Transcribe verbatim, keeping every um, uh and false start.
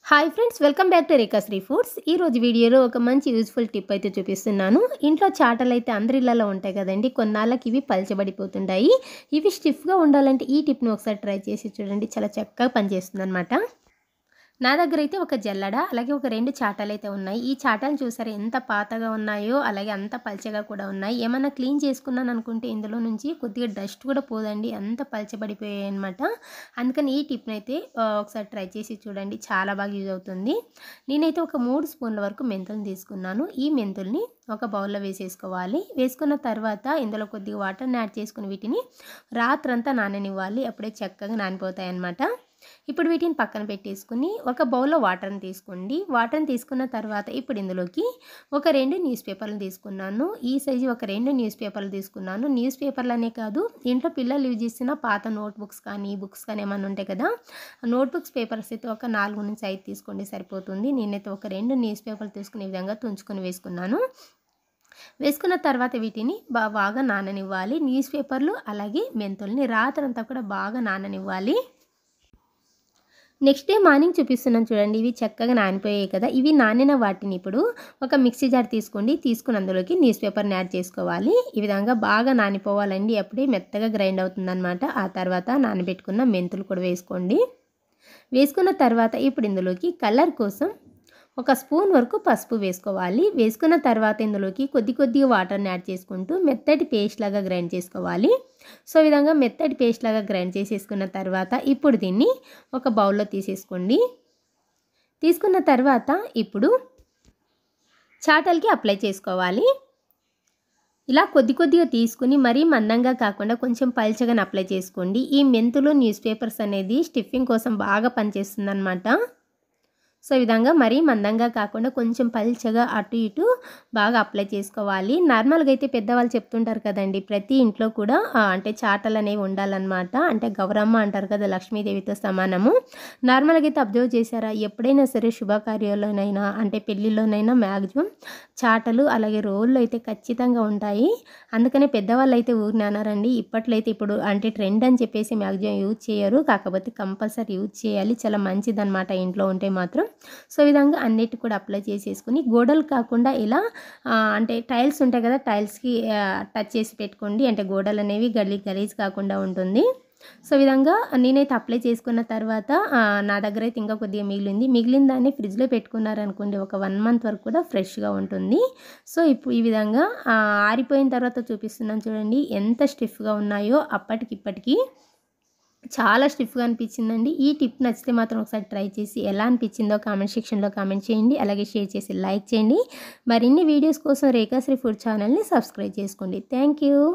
Hi friends, welcome back to Rekhashri foods. ఈరోజు వీడియోలో ఒక మంచి యూజ్ఫుల్ టిప్ అయితే చూపిస్తున్నాను. ఇంట్లో చాటలు అయితే అందరి ఇళ్లలో ఉంటాయి కదండి. కొన్నాళ్ళకి ఇవి పలచబడిపోతుంటాయి. ఇవి స్టిఫ్గా ఉండాలంటే ఈ టిప్ని ఒకసారి ట్రై చేసి చూడండి, చాలా చక్కగా పనిచేస్తుంది అనమాట. నా దగ్గర అయితే ఒక జల్లడ, అలాగే ఒక రెండు చాటలు అయితే ఉన్నాయి. ఈ చాటలు చూసారు ఎంత పాతగా ఉన్నాయో, అలాగే అంత పల్చగా కూడా ఉన్నాయి. ఏమన్నా క్లీన్ చేసుకున్నాను అనుకుంటే ఇందులో నుంచి కొద్దిగా డస్ట్ కూడా పోదండి, అంత పలచబడిపోయాయి అనమాట. అందుకని ఈ టిప్ని అయితే ఒకసారి ట్రై చేసి చూడండి, చాలా బాగా యూజ్ అవుతుంది. నేనైతే ఒక మూడు స్పూన్ల వరకు మెంతులను తీసుకున్నాను. ఈ మెంతుల్ని ఒక బౌల్లో వేసేసుకోవాలి. వేసుకున్న తర్వాత ఇందులో కొద్దిగా వాటర్ని యాడ్ చేసుకుని వీటిని రాత్రంతా నాననివ్వాలి. అప్పుడే చక్కగా నానిపోతాయి అన్నమాట. ఇప్పుడు వీటిని పక్కన పెట్టేసుకుని ఒక బౌల్లో వాటర్ని తీసుకోండి. వాటర్ని తీసుకున్న తర్వాత ఇప్పుడు ఇందులోకి ఒక రెండు న్యూస్ పేపర్లు తీసుకున్నాను. ఈ సైజు ఒక రెండు న్యూస్ పేపర్లు తీసుకున్నాను. న్యూస్ పేపర్లనే కాదు, ఇంట్లో పిల్లలు యూజ్ చేసిన పాత నోట్బుక్స్ కానీ బుక్స్ కానీ ఏమైనా ఉంటాయి కదా, నోట్బుక్స్ పేపర్స్ అయితే ఒక నాలుగు నుంచి ఐదు తీసుకోండి, సరిపోతుంది. నేనైతే ఒక రెండు న్యూస్ పేపర్లు తీసుకునే విధంగా తుంచుకొని వేసుకున్నాను. వేసుకున్న తర్వాత వీటిని బాగా నాననివ్వాలి. న్యూస్ పేపర్లు అలాగే మెంతుల్ని రాత్రంతా కూడా బాగా నాననివ్వాలి. నెక్స్ట్ డే మార్నింగ్ చూపిస్తున్నాను చూడండి, ఇవి చక్కగా నానిపోయాయి కదా. ఇవి నానిన వాటిని ఇప్పుడు ఒక మిక్సీ జార్ తీసుకోండి. తీసుకుని అందులోకి న్యూస్ పేపర్ని యాడ్ చేసుకోవాలి. ఈ విధంగా బాగా నానిపోవాలండి, అప్పుడే మెత్తగా గ్రైండ్ అవుతుందన్నమాట. ఆ తర్వాత నానబెట్టుకున్న మెంతులు కూడా వేసుకోండి. వేసుకున్న తర్వాత ఇప్పుడు ఇందులోకి కలర్ కోసం ఒక స్పూన్ వరకు పసుపు వేసుకోవాలి. వేసుకున్న తర్వాత ఇందులోకి కొద్ది కొద్దిగా వాటర్ని యాడ్ చేసుకుంటూ మెత్తటి పేస్ట్ లాగా గ్రైండ్ చేసుకోవాలి. సో ఈ విధంగా మెత్తటి పేస్ట్ లాగా గ్రైండ్ చేసేసుకున్న తర్వాత ఇప్పుడు దీన్ని ఒక బౌల్లో తీసేసుకోండి. తీసుకున్న తర్వాత ఇప్పుడు చాటల్కి అప్లై చేసుకోవాలి. ఇలా కొద్ది కొద్దిగా తీసుకుని మరీ మందంగా కాకుండా కొంచెం పల్చగా అప్లై చేసుకోండి. ఈ మెంతులు న్యూస్ పేపర్స్ అనేది స్టిఫింగ్ కోసం బాగా పనిచేస్తుంది అన్నమాట. సో ఈ విధంగా మరీ మందంగా కాకుండా కొంచెం పల్చగా అటు ఇటు బాగా అప్లై చేసుకోవాలి. నార్మల్గా అయితే పెద్దవాళ్ళు చెప్తుంటారు కదండి, ప్రతి ఇంట్లో కూడా అంటే చాటలు అనేవి ఉండాలన్నమాట. అంటే గౌరమ్మ అంటారు కదా, లక్ష్మీదేవితో సమానము. నార్మల్గా అయితే అబ్జర్వ్ చేశారా, ఎప్పుడైనా సరే శుభకార్యాల్లోనైనా అంటే పెళ్ళిళ్ళలోనైనా మ్యాక్సిమం చాటలు అలాగే రోళ్ళు అయితే ఖచ్చితంగా ఉంటాయి. అందుకనే పెద్దవాళ్ళు అయితే ఊరిని అన్నారండి. ఇప్పట్లో అయితే ఇప్పుడు అంటే ట్రెండ్ అని చెప్పేసి మ్యాక్సిమం యూజ్ చేయరు, కాకపోతే కంపల్సరీ యూజ్ చేయాలి, చాలా మంచిదన్నమాట ఇంట్లో ఉంటే మాత్రం. సో ఈ విధంగా అన్నిటి కూడా అప్లై చేసేసుకుని గోడలు కాకుండా ఇలా అంటే టైల్స్ ఉంటాయి కదా, టైల్స్కి టచ్ చేసి పెట్టుకోండి. అంటే గోడలు అనేవి గలీ గలీజ్ కాకుండా ఉంటుంది. సో ఈ విధంగా నేనైతే అప్లై చేసుకున్న తర్వాత నా దగ్గర అయితే ఇంకా కొద్దిగా మిగిలింది. మిగిలిన దాన్ని ఫ్రిడ్జ్లో పెట్టుకున్నారనుకోండి, ఒక వన్ మంత్ వరకు కూడా ఫ్రెష్గా ఉంటుంది. సో ఇప్పుడు ఈ విధంగా ఆరిపోయిన తర్వాత చూపిస్తున్నాను చూడండి, ఎంత స్టిఫ్గా ఉన్నాయో. అప్పటికి ఇప్పటికీ చాలా స్టిఫ్గా అనిపించిందండి. ఈ టిప్ నచ్చితే మాత్రం ఒకసారి ట్రై చేసి ఎలా అనిపించిందో కామెంట్ సెక్షన్లో కామెంట్ చేయండి. అలాగే షేర్ చేసి లైక్ చేయండి. మరిన్ని వీడియోస్ కోసం రేఖాశ్రీ ఫుడ్ ఛానల్ని సబ్స్క్రైబ్ చేసుకోండి. Thank you.